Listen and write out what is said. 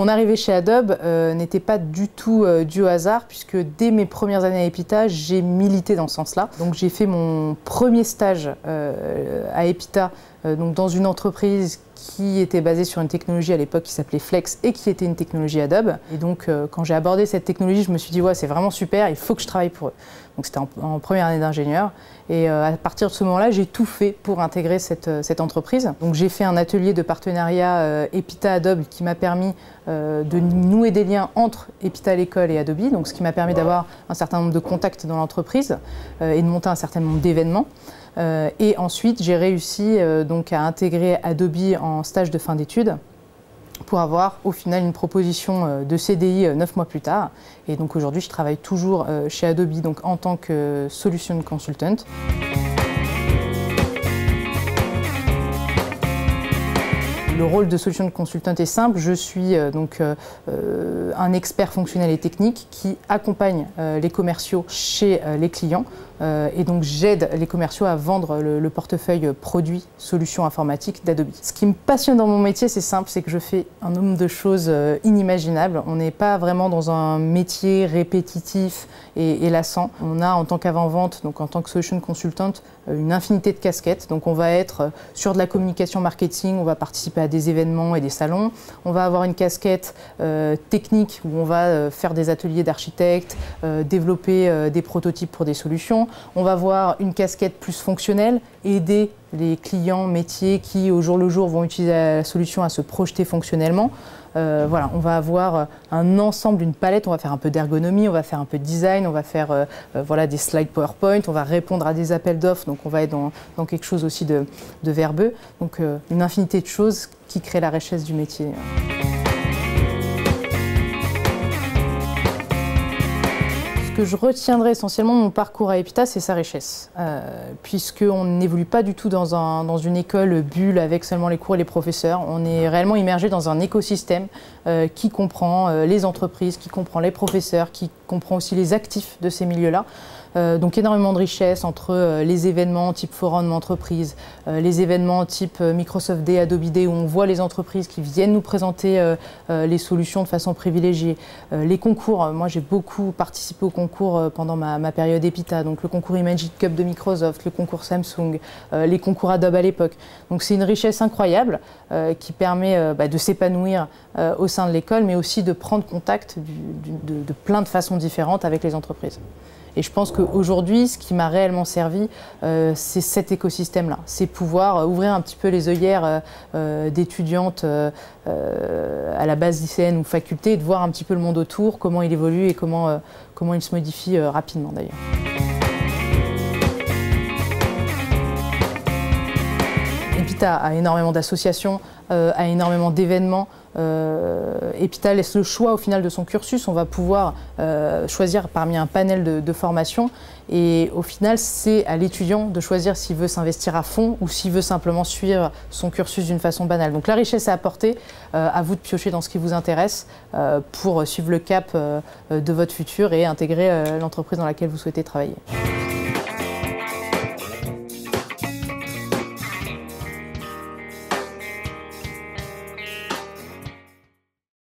mon arrivée chez Adobe n'était pas du tout due au hasard, puisque dès mes premières années à Epita, j'ai milité dans ce sens-là. Donc j'ai fait mon premier stage à Epita, donc dans une entreprise qui était basée sur une technologie à l'époque qui s'appelait Flex et qui était une technologie Adobe. Et donc quand j'ai abordé cette technologie, je me suis dit ouais, c'est vraiment super, il faut que je travaille pour eux. Donc c'était en première année d'ingénieur. Et à partir de ce moment-là, j'ai tout fait pour intégrer cette entreprise. Donc j'ai fait un atelier de partenariat Epita-Adobe qui m'a permis de nouer des liens entre Epita l'école et Adobe, donc ce qui m'a permis d'avoir un certain nombre de contacts dans l'entreprise et de monter un certain nombre d'événements. Et ensuite, j'ai réussi donc à intégrer Adobe en stage de fin d'études pour avoir au final une proposition de CDI 9 mois plus tard. Et donc aujourd'hui, je travaille toujours chez Adobe donc en tant que Solution Consultant. Le rôle de Solution Consultant est simple, je suis un expert fonctionnel et technique qui accompagne les commerciaux chez les clients et donc j'aide les commerciaux à vendre le portefeuille produits, solutions informatiques d'Adobe. Ce qui me passionne dans mon métier, c'est simple, c'est que je fais un nombre de choses inimaginables. On n'est pas vraiment dans un métier répétitif et lassant. On a en tant qu'avant-vente, donc en tant que Solution Consultant, une infinité de casquettes. Donc on va être sur de la communication marketing, on va participer à des événements et des salons. On va avoir une casquette technique où on va faire des ateliers d'architectes, développer des prototypes pour des solutions. On va avoir une casquette plus fonctionnelle, aider les clients métiers qui au jour le jour vont utiliser la solution à se projeter fonctionnellement. Voilà, on va avoir un ensemble, une palette, on va faire un peu d'ergonomie, on va faire un peu de design, on va faire voilà, des slides PowerPoint, on va répondre à des appels d'offres, donc on va être dans quelque chose aussi de verbeux. Donc une infinité de choses qui créent la richesse du métier. Ce que je retiendrai essentiellement de mon parcours à Epita, c'est sa richesse, puisqu'on n'évolue pas du tout dans une école bulle avec seulement les cours et les professeurs. On est réellement immergé dans un écosystème qui comprend les entreprises, qui comprend les professeurs, qui comprend aussi les actifs de ces milieux-là. Donc énormément de richesse entre les événements type forum d'entreprise, les événements type Microsoft Day, Adobe Day, où on voit les entreprises qui viennent nous présenter les solutions de façon privilégiée, les concours. Moi j'ai beaucoup participé aux concours pendant ma période Epita, donc le concours Imagic Cup de Microsoft, le concours Samsung, les concours Adobe à l'époque. Donc c'est une richesse incroyable qui permet de s'épanouir au sein de l'école, mais aussi de prendre contact de plein de façons différentes avec les entreprises. Et je pense qu'aujourd'hui, ce qui m'a réellement servi, c'est cet écosystème-là. C'est pouvoir ouvrir un petit peu les œillères d'étudiantes à la base lycéenne ou faculté et de voir un petit peu le monde autour, comment il évolue et comment il se modifie rapidement d'ailleurs. Epita a énormément d'associations, a énormément d'événements. Epita laisse le choix au final de son cursus. On va pouvoir choisir parmi un panel de formations et au final c'est à l'étudiant de choisir s'il veut s'investir à fond ou s'il veut simplement suivre son cursus d'une façon banale. Donc la richesse à apporter, à vous de piocher dans ce qui vous intéresse pour suivre le cap de votre futur et intégrer l'entreprise dans laquelle vous souhaitez travailler.